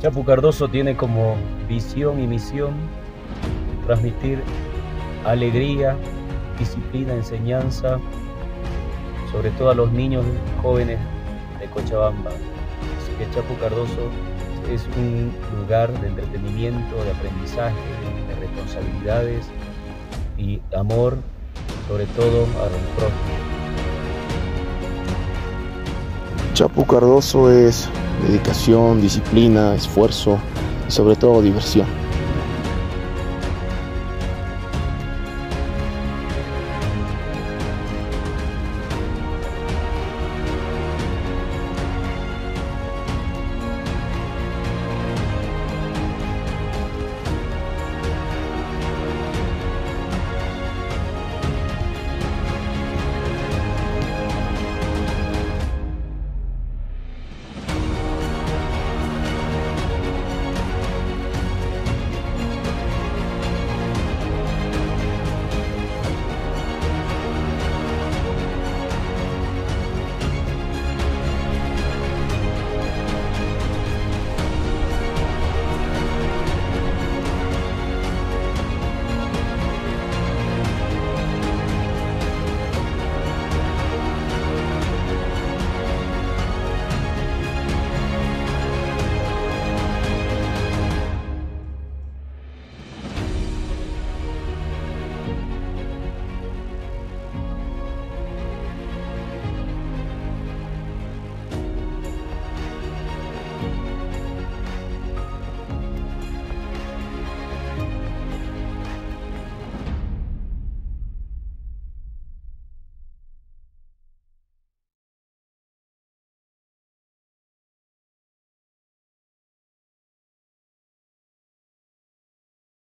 Chapu Cardoso tiene como visión y misión transmitir alegría, disciplina, enseñanza, sobre todo a los niños y jóvenes de Cochabamba. Así que Chapu Cardoso es un lugar de entretenimiento, de aprendizaje, de responsabilidades y amor, sobre todo a los prójimos. Chapu Cardoso es dedicación, disciplina, esfuerzo y sobre todo diversión.